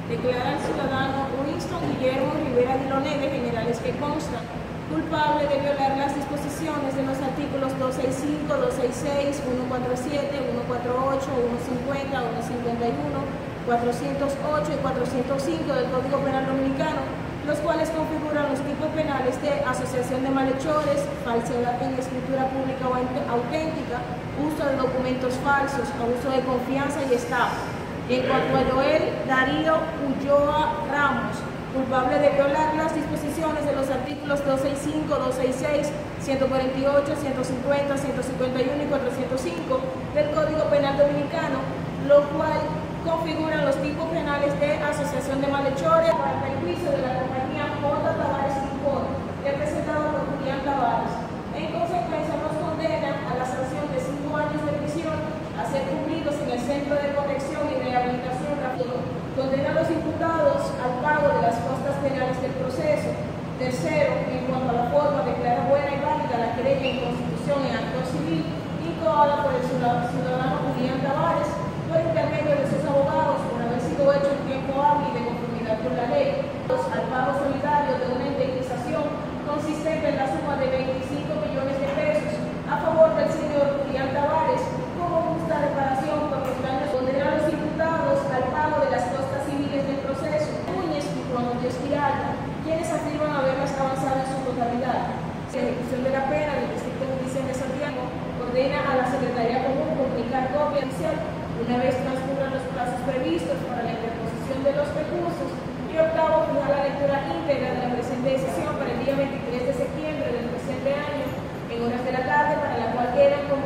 Declara al ciudadano Winston Guillermo Rivera Diloné, de generales que constan, culpable de violar las disposiciones de los artículos 265, 266, 147, 148, 150, 151, 408 y 405 del Código Penal Dominicano, los cuales configuran los tipos penales de asociación de malhechores, falsedad en escritura pública o auténtica, uso de documentos falsos, abuso de confianza y estafa. En cuanto a Joel Darío Ulloa Ramos, culpable de violar las disposiciones de los artículos 265, 266, 148, 150, 151 y 405 del Código Penal Dominicano, lo cual configuran los tipos penales de asociación de malhechores para el juicio de la compañía J. Tavares Import, representado por Julián Tavares. En consecuencia, nos condenan a la sanción de 5 años de prisión a ser cumplidos en el Centro de Corrección y Rehabilitación Rápido. Condena a los imputados al pago de las costas penales del proceso. Tercero, en cuanto a la forma, declara buena y válida la querella en constitución en acto civil incoada por el ciudadano Julián Tavares por intermedio de sus abogados por haber sido hecho en tiempo hábil y de conformidad con la ley. Al pago solidario de una indemnización consistente en la suma de 25 millones de pesos a favor del señor Julián Tavares como justa reparación por los daños. Condenar a los imputados al pago de las costas civiles del proceso. Núñez y Juan Dios Giralda, quienes afirman haberlas avanzado en su totalidad. La ejecución de la pena del Distrito Judicial de Santiago ordena a la Secretaría Común comunicar copia oficial una vez transcurran los plazos previstos para la interposición de los recursos. Y octavo, fijar la lectura íntegra de la presente decisión para el día 23 de septiembre del presente año en horas de la tarde, para la cual quedan como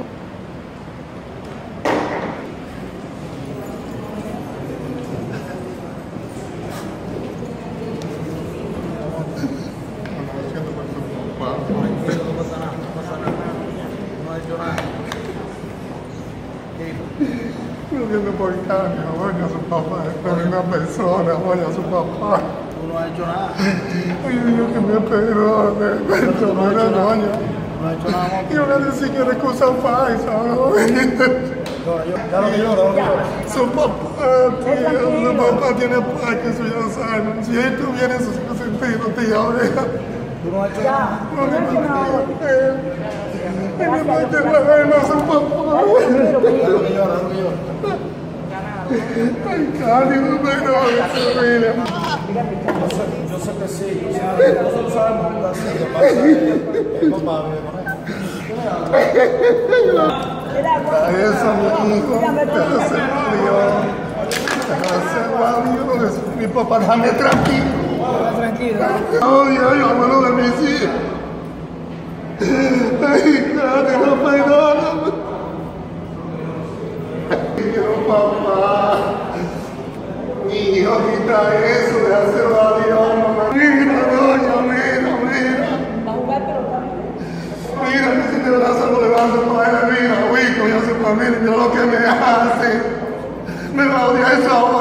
No viendo por cambio, oye a su papá, es una persona, oye a su papá. Tú no has hecho nada. Oye, Dios que me perdone, perdone, doña. No has hecho nada. Y ahora decir que era cosa falsa, ¿no? Su papá tiene Parkinson, ya saben. Si él tuviera esos sentidos, tía, oreja. Tú no has hecho nada. No le maté. Y me maté a su papá. Ay, Cali, no me familia. Yo sé que sí. Nosotros sabemos que así. Lo que pasa es papá, Eso, mi hijo, gracias a Dios, mi papá, déjame tranquilo. Tranquilo. Ay, vámonos de mis hijos. Ay, Cali, no perdóname. Papá, mi hijo, quita eso, déjaselo a Dios, mamá. Mira, doña, mira. Mira, que si te brazo lo levanto para él, mira, Wico, ya se familia, mira lo que me hace. Me va a odiar esa